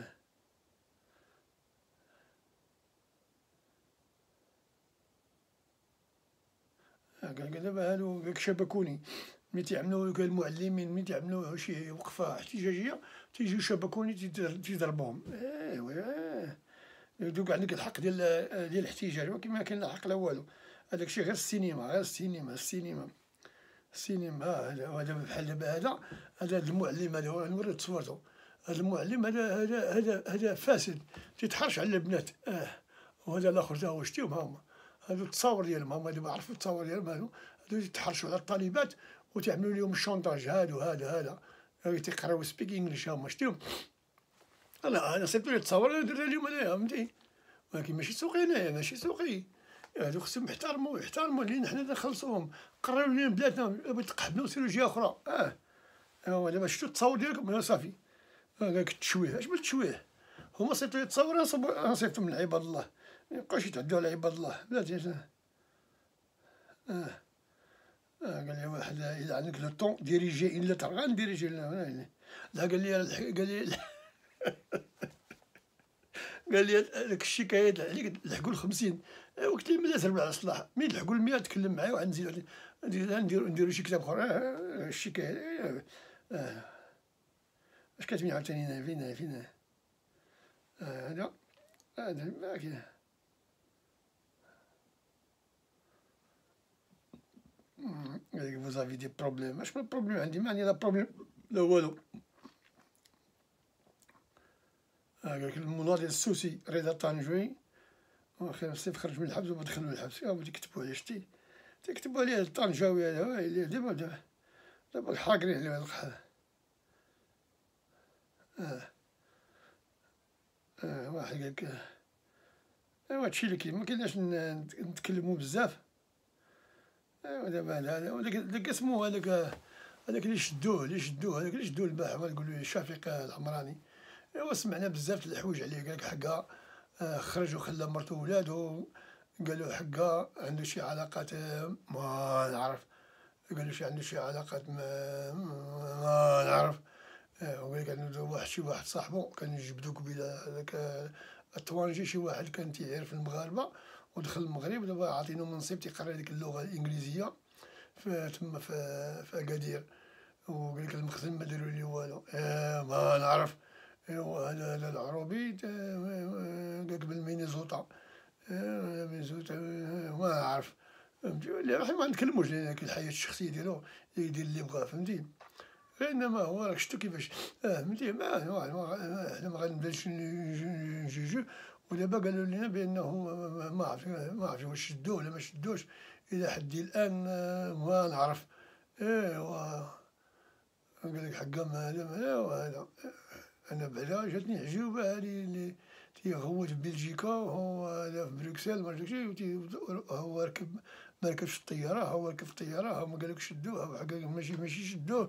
قال لك دابا هادو قال لك شبكوني، ملي تيعملوا المعلمين ملي تيعملوا شي وقفه احتجاجيه تيجيو شبكوني تيضربوهم. ايوا دوك عندك الحق ديال ديال الاحتجاج، ولكن ما كاين لا حق لا والو، هذاك الشيء غير السينما، غير السينما السينما السينما. هذا هذا بحال دابا هذا هذا المعلم، هذا نوريك تصورتو، هذا المعلم هذا هذا هذا هذا فاسد تيتحرش على البنات. اه وهذا الاخر تا هو شتيهم ها هما، هادو التصاور ديالهم هما اللي ما عرفوا التصاور ديالهم، هادو هادو تيتحرشوا على الطالبات وتعملوا لهم الشونطاج. هادو هذا هذا تيقراو سبيك انجلش هما شتيهم. انا انا صيفط لي التصاور درنا لهم انايا، فهمتي، ولكن ماشي سوقي انايا، ماشي سوقي. هادو خصهم يحترموا يحترموا لينا حنا نخلصوهم، قراو لينا بلادنا تقحبنا وسيروا جهه اخرى. اه ايوا دابا شفتوا التصاور ديالكم صافي. قال لك التشويه، اش من التشويه، هما صيفطوا لي التصاور انا صيفطهم من عباد الله، ميبقاوش يتعدوا على عباد الله بلاتي. اه اه قال لي واحد الا عندك لو طون ديريجي الا ترى غنديريجي لا. قال لي قال لي قال لي داك الشكايات عليك لحقوا ل خمسين. قلت ليه ملي تربع على الصلاح، ملي لحقوا ل مية تكلم معايا وغنزيد نديرو نديرو شي كتاب اخر. الشكايات اش كاتبين عاوتاني هنا فين فين هذا هذا ما كاين. قال لك فوزافي دي بروبليم، اش من بروبليم عندي؟ ما عندي لا بروبليم لا والو. قال لك المناضل السوسي رضا طنجوي واخا السيف خرج من الحبس ودخلوا للحبس، هما تيكتبوا عليه شتي تيكتبوا عليه الطنجاوي هذا دابا دابا دابا حاقرين عليه هذا القحال. اه اه واحد قال لك ايوا هادشي اللي كاين، مكايناش نتكلمو بزاف. ايوا دابا هذا وداك اسمو هذاك هذاك اللي شدوه اللي شدوه هذاك اللي شدوه البارح نقولوا له شفيق العمراني. ايوا سمعنا بزاف د الحوايج عليه، قال لك حقا خرج وخلى مرتو وولادو، قالوا حقا عنده شي علاقات ما نعرف، قالوا شي عنده شي علاقات ما, ما نعرف. وقال لك عنده واحد شي واحد صاحبو كان يجبدو قبيله هذاك الطوانجي، شي واحد كان تيعرف المغاربه ودخل المغرب، دابا عاطينو منصب تيقرا ديك اللغه الانجليزيه في تما في في اكادير. وقال لك المخزن ما داروا لي والو. اه ما نعرف. ايوا هذا هذا العروبي قال لك بالمينيزوطا، اه مينيزوطا ما نعرف، فهمتي. حنا ما نتكلموش لان الحياه الشخصيه ديالو يدير اللي بغا، فهمتي. انما هو راك شفتو كيفاش اه فهمتي. ما حنا ما غنبداوش نجوجو. ودابا قالوا لنا بانه ما عرف ما عرف واش شدوه ولا ما شدوش الى حد الان ما نعرف. ايوا قال لك حقا ما هذا وهذا. انا بعدا جاتني عجوبه هذه اللي تيغوت في بلجيكا وهو هذا في بروكسل ما داكشي، هو ركب ما ركبش الطياره، هو ركب الطياره هما قال لك شدوه حقا ماشي ماشي شدوه،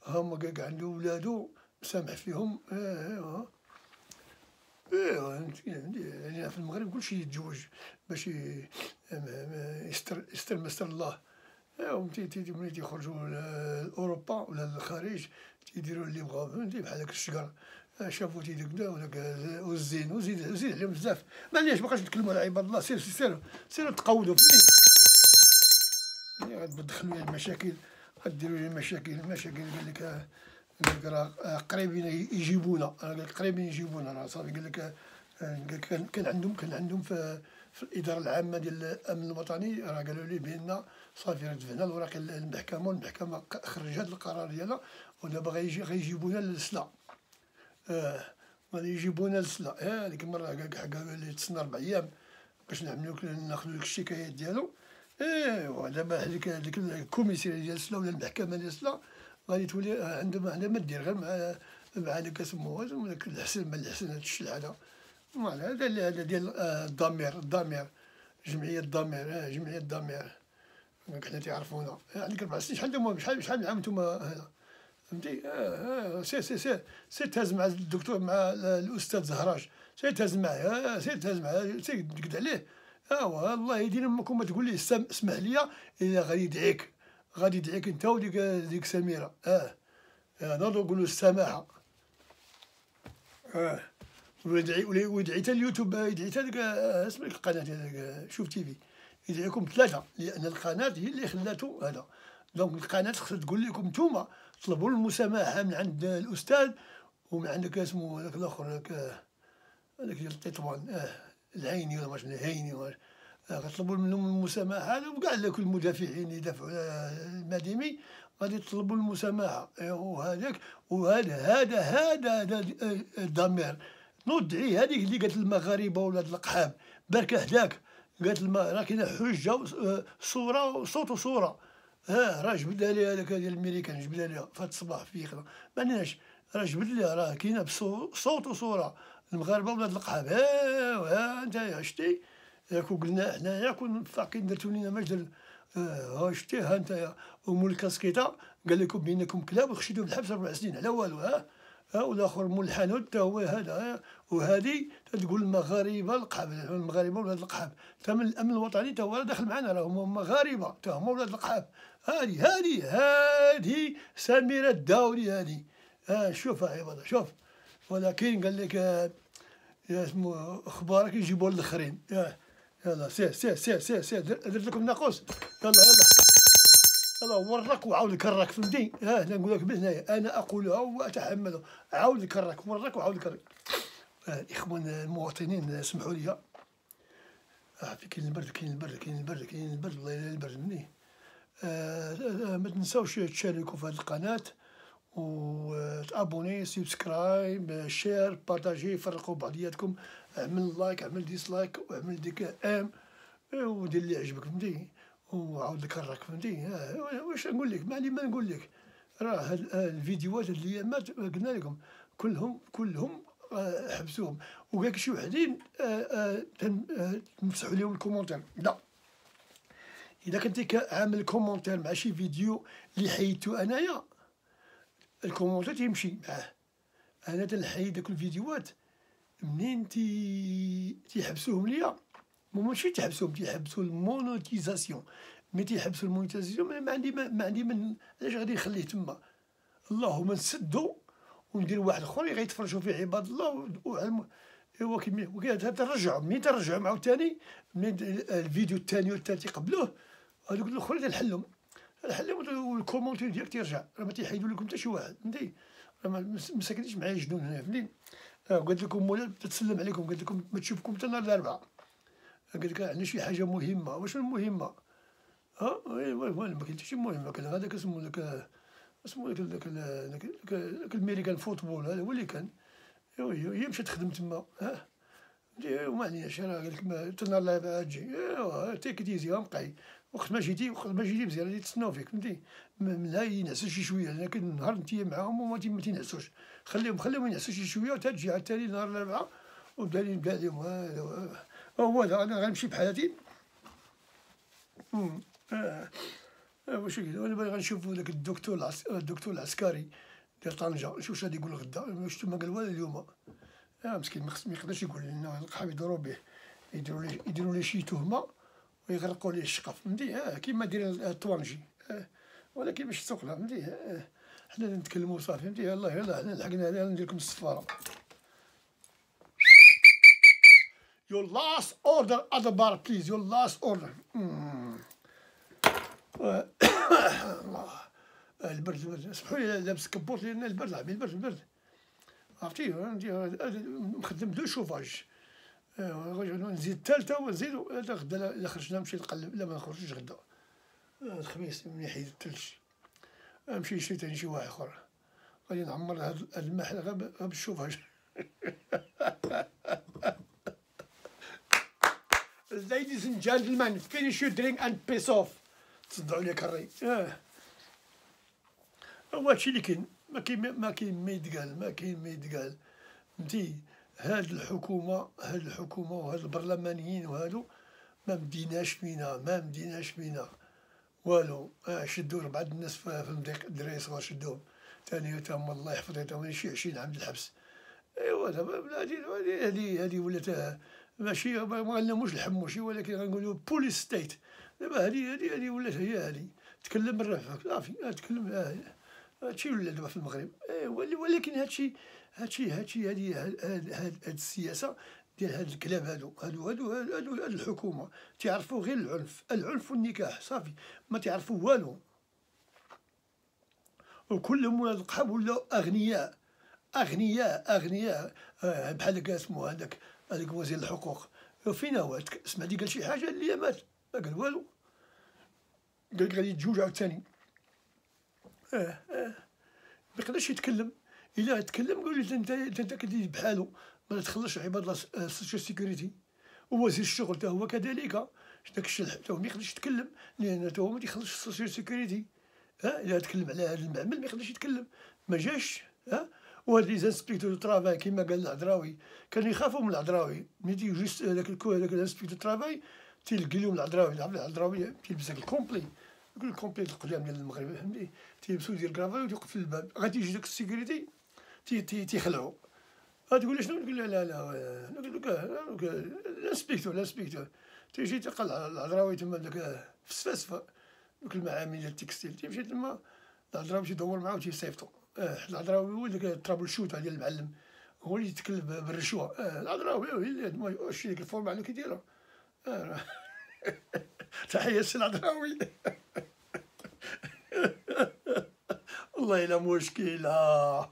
هما كاع عنده ولادو سامح فيهم. ايوا ايوا يعني في المغرب كلشي يتزوج باش يستر يستر مستر الله. ايوا ملي تيخرجوا لاوروبا ولا للخارج تيديروا اللي بغاو، فهمتي، بحال هاك الشجر شافوا تيدك وداك والزين وزيد زيد عليهم بزاف. معليش مابقاش نتكلموا على عباد الله، سير سير سيروا تقودوا، فهمتي. ملي غتدخلوا لي المشاكل غديروا لي المشاكل المشاكل قال لك قال لك راه قريبين يجيبونا، قال لك قريبين يجيبونا، راه صافي قال لك كان كان عندهم كان عندهم في في الاداره العامه ديال الامن الوطني راه قالوا لي بان صافي راه دفعنا الوراق للمحكمه والمحكمه خرجت القرار ديالها، ودابا غيجي غيجيبونا للسلا. اه غادي يجيبونا للسلا. اه ديك المره قال لي تسنى ربع ايام باش نعملو ناخدو ديك الشكايات ديالو. ايوا دابا هذيك هذيك الكوميسير ديال السلا ولا المحكمه ديال السلا غادي تولي عندهم عندها ما دير غير مع مع داك سموه داك الحسن من الحسن هاد الشيء هذا. فوالا هذا اللي هذا ديال الضمير الضمير جمعيه الضمير. اه جمعيه الضمير حنا تيعرفونا. عندك أربع سنين، شحال دابا شحال شحال من عام نتوما هنا، فهمتي. اه اه سير سير سير سير تهز مع الدكتور مع الاستاذ زهراج، سير تهز معاه، سير تهز معاه، سير تقد عليه. ايوا الله يدير امك وما تقول ليه اسمح لي الا غادي يدعيك غادي يدعيك انت وديك ديك سميره. اه نوضو نقولوا السماحه. اه ويدعي ويدعي حتى اليوتيوب، يدعي حتى ديك اسم القناه هذاك شوف تيفي، يدعيكم ثلاثه لان القناه هي اللي خلاتو هذا. دونك القناه خصها تقول لكم نتوما طلبوا المسامحه من عند الاستاذ ومن عندك اسمه هذاك الاخر هذاك هذاك ديال التطوان. اه العيني ولا ماشي العيني ولا غطلبوا منهم المسامحه، وكاع كل المدافعين اللي يدافعوا على المديمي غادي يطلبوا المسامحه. وهذاك وهذا هذا هذا هذا الضمير نودعي هذيك اللي قالت المغاربه ولاد القحاب برك هداك قالت راه كاينه حجه صوره صوت وصوره. ها راه جبد لها هذاك ديال الميريكان جبد لها في هذا الصباح في يقظه ما عندناش، راه جبد لها راه كاينه بصوت وصوره المغاربه ولاد القحاب. ها انت شتي ياك قلنا حنايا كون فاقين درتو لينا ما درنا. ها شتي ها نتايا ومول الكاسكيطه قال لكم بينكم كلاب وخشيتو بالحبس اربع سنين على والو. ها ها والاخر مول الحانوت حتى هو هذا. وهذه تقول المغاربه القحاب المغاربه ولاد القحاب حتى من الامن الوطني حتى هو داخل معنا راه هما مغاربه حتى هما ولاد القحاب. هذه هذه هذه سميره الداوري هذه. ها شوف عباد شوف. ولكن قال لك يا اسمو اخبارك يجيبوا الاخرين. يلا سير سير سير سير سير درت لكم ناقوس. يلا يلا يلا ورك وعاود كرك، فهمتي. ها انا نقول لك بهنايا انا اقولها واتحملها، عاود كرك ورك وعاود كرك. آه الاخوان المواطنين اسمحوا لي. اه في كاين البرد كاين البرد كاين البرد كاين البرد والله الا البرد مني. آه آه ما تنساوش تشاركوا في هذه القناه وتابوني سبسكرايب شير بارطاجي فرقوا بعضياتكم، اعمل لايك اعمل ديسلايك واعمل ديك ام ودير اللي عجبك، فهمتي، وعاود لك الراك، فهمتي. واش نقول لك ما ما نقول لك راه هاد الفيديوهات هاد الايامات قلنا لكم كلهم كلهم حبسوهم، وكاع شي وحدين تمسحوا لهم الكومونتير. لا اذا كنتي عامل كومونتير مع شي فيديو اللي حيدتو انايا الكومونتير تيمشي معاه. انا تنحيد داك الفيديوهات منين تي تيحبسوهم ليا، ماشي تيحبسوهم تيحبسوا المونوتيزاسيون. ملي تيحبسوا المونوتيزاسيون ما عندي ما عندي من علاش غادي نخليه تما. اللهم نسدو وندير واحد اخر غيتفرجوا فيه عباد الله وعلم. ايوا كيما ترجعوا ملي ترجعوا عاوتاني من الفيديو الثاني والثالث قبلوه هذوك الاخرين تنحلهم نحلهم والكومونتير ديالك تيرجع، راه ما تيحيدوا لكم حتى شي واحد، فهمتي. راه ما ساكنينش معايا جنون هنا، فهمتي. قلت لكم مولا تتسلم عليكم قلت لكم ما تشوفكم حتى نهار الاربعاء. قلت لك عندنا شي حاجه مهمه. واش المهمه؟ ها ايوا ما كاين حتى شي مهمه. كان هذاك اسمو داك اسمو داك داك الميريكان فوتبول هذا هو اللي كان. ايوا هي مشات تخدم تما. ها وما عليناش راه قال لك حتى نهار الاربعاء تجي. ايوا تيك تيزي غنبقاي وقت ما جيتي وقت ما جيتي مزيان غادي تسناو فيك، فهمتي. منها ينعسوا شي شويه لكن نهار نتيا معاهم وما ما تينعسوش. خليهم خليهم ينعسوا شي شويه وتا تجي عاوتاني نهار الاربعاء وبدا لي نبدا عليهم. هذا هو هذا. انا غنمشي بحالاتي. اه واش يقول انا باغي غنشوفو داك الدكتور العس... الدكتور العسكري ديال طنجة، نشوف واش غادي يقول غدا. شفتو ما قال والو اليوم. اه مسكين ما يقدرش يقول لنا، القحاب يدورو به، يديروا ليه يديروا ليه شي تهمه ويغرقوا ليه الشقف، فهمتي؟ اه كيما داير الطوانجي. اه ولكن باش تسوقنا، فهمتي؟ اه حنا نتكلموا صافي، فهمتي؟ يلاه يلاه حنا لحقنا عليها، ندير لكم الصفاره. Your last order at the bar please, your last order. الله البرد البرد، اسمحوا لي لابس كبوط لان البرد عمي، البرد البرد عرفتي. مخدم دو شوفاج، نزيد الثالثه ونزيدو هذا غدا. الا خرجنا نمشي نقلب، لا ما نخرجش غدا الخميس ملي يحيد الثلج نمشي نشري تاني شي واحد اخر، غادي نعمر هاد المحل غير بالشوفاج. Ladies and gentlemen, finish your drink and piss off. تصدعوا لي كري. اه هو هادشي اللي كاين، ما كاين ما كاين ما يتقال، ما كاين ما يتقال، فهمتي؟ هاد الحكومة هاد الحكومة وهاد البرلمانيين وهادو ما مديناش فينا، ما مديناش فينا والو. اه شدو ربعة الناس في المضيق، الدراري صغار شدوهم تاني تاهما الله يحفظهم، تاهما شي عشرين عام الحبس. ايوا دابا هادي هادي هادي ولات ماشي ما غنلوموش الحموشي، ولكن غنقولو بوليس ستيت. دابا هادي هادي هادي ولات هي هادي، تكلم من رفعك صافي، تكلم. اه هادشي ولا دابا في المغرب. ايوا ولكن هادشي هادشي هادشي هادي هاد هاد السياسه ديال هاد الكلاب هادو هادو هادو هادو هاد الحكومه تيعرفوا غير العنف، العنف والنكاح صافي، ما تعرفوا والو. وكلهم ولاد القحاب ولاو اغنياء اغنياء اغنياء. آه بحال هكا اسمو هذاك هذاك وزير الحقوق، فين هو؟ سمعتي قال شي حاجه اللي مات؟ ما قال والو، قال لك غادي يتزوج عاوتاني. اه اه ما يقدرش يتكلم. الا تكلم قول لي انت انت كدير بحالو، ما تخلصش عباد الله السوشيال سيكوريتي. ووزير الشغل حتى هو كذلك، داك الشلح حتى هو ما يقدرش يتكلم، لان حتى هو ما تيخلصش السوشيال سيكوريتي. ها الا تكلم على هذا المعمل ما يقدرش يتكلم، ما جاش. ها وهاد لي زانسبيكتور دو طرافاي كيما قال العذراوي، كانوا يخافوا من العذراوي ملي تيجي جوست هذاك الكو هذاك الانسبيكتور دو طرافاي تيلقى لهم العذراوي. العذراوي تيلبس داك الكومبلي، يقول الكومبلي القدام ديال المغرب، فهمتي؟ تيلبسو يدير كرافاي وتيوقف في الباب، غادي يجي داك السيكوريتي تي تي تيخلعو. غتقول لي شنو؟ نقول لا لا لا نقول لك الانسبيكتور الانسبيكتور تيجي تلقى العذراوي تما داك في السفاسفه، دوك المعامل ديال التكستيل، تيمشي تما العذراوي تيدور معاه وتيصيفطو. اه العذراوي هو داك الترابل شوت ديال المعلم، هو اللي يتكلم بالرشوه. اه العذراوي هو اللي واش ديك الفورمه اللي كيديرها. اه تحيه السي العذراوي. والله الا مشكله.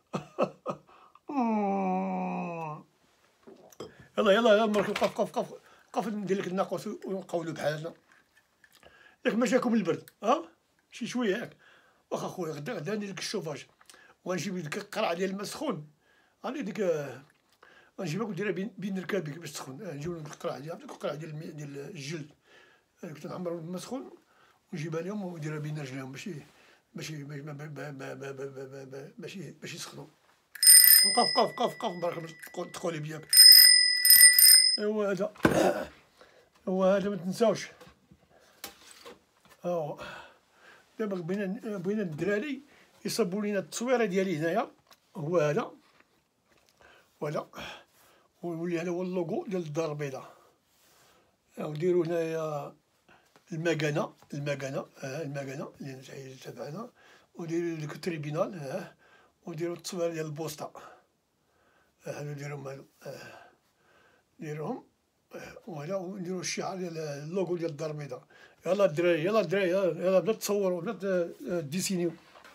يلا يلا يلا مرك قف قف قف قف ندير لك الناقوس ونقولوا بحالنا. ياك ما جاكم البرد؟ ها شي شويه ياك؟ واخا خويا غدا غدا ندير لك الشوفاج ونجيب لك القرعه ديال الماء سخون. غادي ديك غنجيبها ونديرها بين بين ركابك باش تسخن. نجيب لك القرعه ديال ديك القرعه ديال ديال الجلد، هذيك تنعمرها بالماء سخون ونجيبها لهم ونديرها بين رجليهم باش باش باش باش يسخنوا. وقف قف قف قف برك تقولي بياك. هو هذا هو هذا ما تنساوش. ها دابا بغينا بغينا الدراري يصبوا لينا التصويره ديالي هنايا، هو هذا وهذا، ويولي هذا هو اللوغو ديال الدار البيضاء. وديروا هنايا المكانه المكانه ها المكانه اللي تبعنا، وديروا ديك التريبينال ها، وديروا التصويره ديال البوسطه هادو ديروهم هادو ديروهم، وهذا ونديرو الشعار ديال اللوغو ديال الدار البيضاء. يلا الدراري يلا الدراري يلا بدا تصوروا بدا ديسينيو.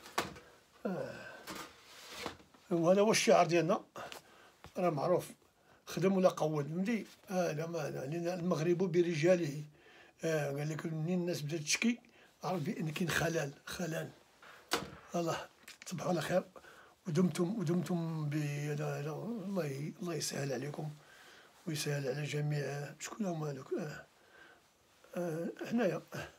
وهذا هو الشعار ديالنا، راه معروف خدم ولا قود، فهمتي؟ اه لا ما لان المغرب برجاله. اه قال لك منين الناس بدات تشكي عرف بان كاين خلل خلل. الله تصبحوا على خير ودمتم ودمتم ب الله الله يسهل عليكم ويسهل على جميع. شكون هما هذوك؟ اه, آه. هنايا.